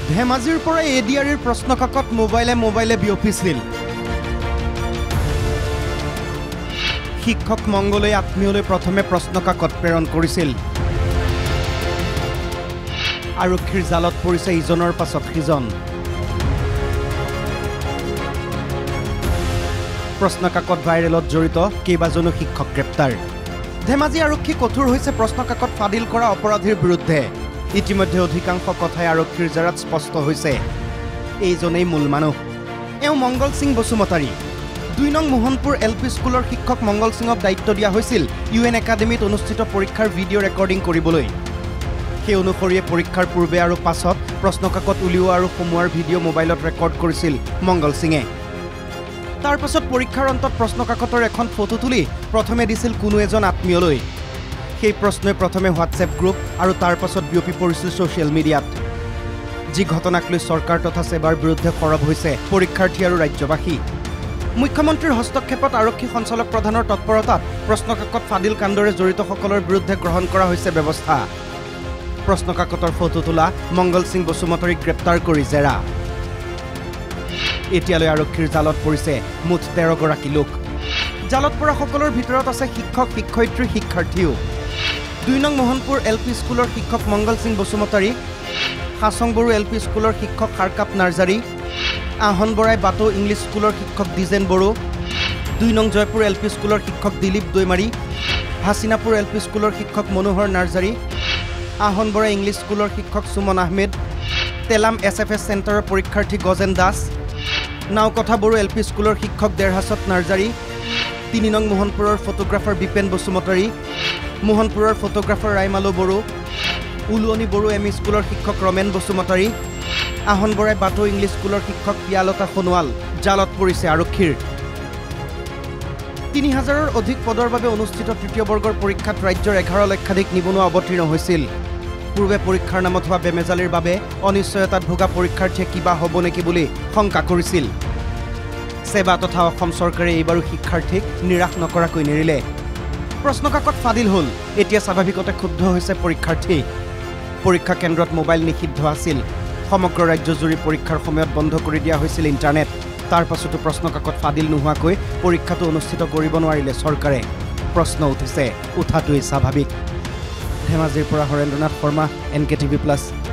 ধেমাজিৰ পৰা এডিআৰৰ প্ৰশ্নকাকত মোবাইলে বিয়পিছিল। শিক্ষক মংগলে আত্মীয়লৈ প্ৰথমে প্ৰশ্নকাকত প্ৰেৰণ কৰিছিল। আৰক্ষীৰ জালত পৰিছে ইজনৰ পাছত সিজন। প্ৰশ্নকাকত ভাইৰেলত জড়িত কেইবাজনো শিক্ষক গ্ৰেপ্তাৰ। ধেমাজি আৰক্ষী কঠোৰ হৈছে প্ৰশ্নকাকত ফাদিল কৰা অপৰাধীৰ বিৰুদ্ধে। ইতিমধ্যে অধিকাংশ কথাই আৰক্ষীৰ জেৰাত স্পষ্ট হৈছে। এইজনেই মূল মানুহ। এওঁ মংগল সিং বসুমতাৰী। ২ নং মোহনপুৰ LP স্কুলৰ শিক্ষক মংগল সিঙক দায়িত্ব দিয়া হৈছিল UN একাডেমীত অনুষ্ঠিত পৰীক্ষাৰ ভিডিঅ' ৰেকৰ্ডিং কৰিবলৈ। সেই অনুসৰিয়ে পৰীক্ষাৰ পূৰ্বে আৰু পাছত প্ৰশ্নকাকত উলিওৱা আৰু সোমোৱাৰ ভিডিঅ' মোবাইলত ৰেকৰ্ড কৰিছিল মংগল সিঙে। তাৰ পাছত পৰীক্ষাৰ অন্তত প্ৰশ্নকাকতৰ এখন ফটো তুলি প্ৰথমে দিছিল কোনো এজন আত্মীয়লৈ। সেই প্ৰশ্নই প্ৰথমে হোৱাটছএপ গ্ৰুপ আৰু তাৰ পাছত বিয়পি পৰিছিল ছ'চিয়েল মিডিয়াত। যি ঘটনাক লৈ চৰকাৰ তথা সেৱাৰ বিৰুদ্ধে সৰব হৈছে পৰীক্ষাৰ্থী আৰু ৰাজ্যবাসী। মুখ্যমন্ত্ৰীৰ হস্তক্ষেপত আৰক্ষী সঞ্চালক প্ৰধানৰ তৎপৰতাত প্ৰশ্নকাকত ফাদিল কাণ্ডৰে জড়িতসকলৰ বিৰুদ্ধে গ্ৰহণ কৰা হৈছে ব্যৱস্থা। প্ৰশ্নকাকতৰ ফটো তোলা মংগল সিং বসুমতাৰীক গ্ৰেপ্তাৰ কৰি জেৰা। এতিয়ালৈ আৰক্ষীৰ জালত পৰিছে মুঠ ১৩ গৰাকী লোক। জালত পৰা সকলৰ ভিতৰত আছে শিক্ষক, শিক্ষয়িত্ৰী, শিক্ষাৰ্থীও। ২ নং মোহনপুৰ LP স্কুলৰ শিক্ষক মংগল সিং বসুমতাৰী, হাছংবৰু LP স্কুলৰ শিক্ষক সাৰকাপ নাৰ্জাৰী, আহনবৰাই বাটৌ ইংলিছ স্কুলৰ শিক্ষক দ্বিজেন বড়ো, ২ নং জয়পুৰ LP স্কুলৰ শিক্ষক দিলীপ দৈমাৰী, হাছিনাপুৰ LP স্কুলৰ শিক্ষক মনোহৰ নাৰ্জাৰী, আহনবৰাই ইংলিছ স্কুলৰ শিক্ষক সুমন আহমেদ, তেলাম SFS চেণ্টাৰৰ পৰীক্ষাৰ্থী গজেন দাস, নাওকথা বড়ো LP স্কুলৰ শিক্ষক দেৰহাছত নাৰ্জাৰী, ৩ নং মোহনপুৰৰ ফটোগ্ৰাফাৰ বিপেন বসুমতাৰী, মোহনপুৰৰ ফটোগ্ৰাফাৰ ৰাইমালো বড়ো, উলুৱনী বড়ো ME স্কুলৰ শিক্ষক ৰমেন বসুমতাৰী, আহনবৰাই বাটৌ ইংলিছ স্কুলৰ শিক্ষক পিয়ালতা সোণোৱাল জালত পৰিছে আৰক্ষীৰ। ৩০০০ৰ অধিক পদৰ বাবে অনুষ্ঠিত তৃতীয় বৰ্গৰ পৰীক্ষাত ৰাজ্যৰ ১১ লক্ষাধিক নিবনুৱা অৱতীৰ্ণ হৈছিল। পূৰ্বে পৰীক্ষাৰ নামত হোৱা বেমেজালিৰ বাবে অনিশ্চয়তাত ভোগা পৰীক্ষাৰ্থীয়ে কিবা হ'ব নেকি বুলি শংকা কৰিছিল। সেৱা তথা অসম চৰকাৰে এইবাৰো শিক্ষাৰ্থীক নিৰাশ নকৰাকৈ নেৰিলে। প্ৰশ্নকাকত ফাদিল হ'ল। এতিয়া স্বাভাৱিকতে ক্ষুব্ধ হৈছে পৰীক্ষাৰ্থী। পৰীক্ষা কেন্দ্ৰত মোবাইল নিষিদ্ধ আছিল। সমগ্ৰ ৰাজ্যজুৰি পৰীক্ষাৰ সময়ত বন্ধ কৰি দিয়া হৈছিল ইণ্টাৰনেট। তাৰ পাছতো প্ৰশ্নকাকত ফাদিল নোহোৱাকৈ পৰীক্ষাটো অনুষ্ঠিত কৰিব নোৱাৰিলে চৰকাৰে। প্ৰশ্ন উঠিছে, উঠাটোৱেই স্বাভাৱিক। ধেমাজিৰ পৰা হৰেন্দ্ৰনাথ শৰ্মা, NKTV+।